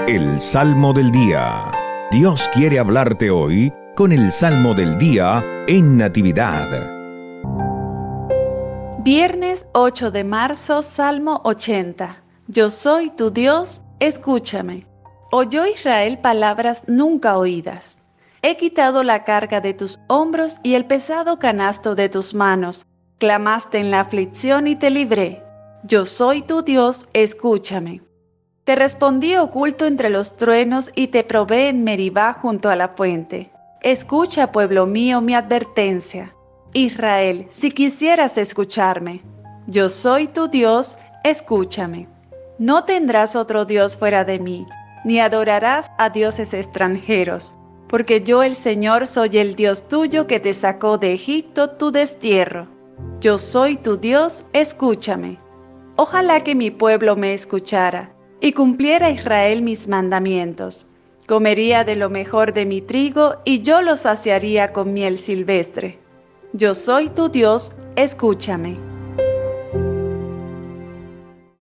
El Salmo del Día. Dios quiere hablarte hoy con el Salmo del Día en Natividad. Viernes 8 de marzo, Salmo 80. Yo soy tu Dios, escúchame. Oyó Israel palabras nunca oídas. He quitado la carga de tus hombros y el pesado canasto de tus manos. Clamaste en la aflicción y te libré. Yo soy tu Dios, escúchame. Te respondí oculto entre los truenos y te probé en Meribá junto a la fuente. Escucha, pueblo mío, mi advertencia. Israel, si quisieras escucharme. Yo soy tu Dios, escúchame. No tendrás otro Dios fuera de mí, ni adorarás a dioses extranjeros, porque yo el Señor soy el Dios tuyo que te sacó de Egipto, tu destierro. Yo soy tu Dios, escúchame. Ojalá que mi pueblo me escuchara, y cumpliera Israel mis mandamientos. Comería de lo mejor de mi trigo, y yo lo saciaría con miel silvestre. Yo soy tu Dios, escúchame.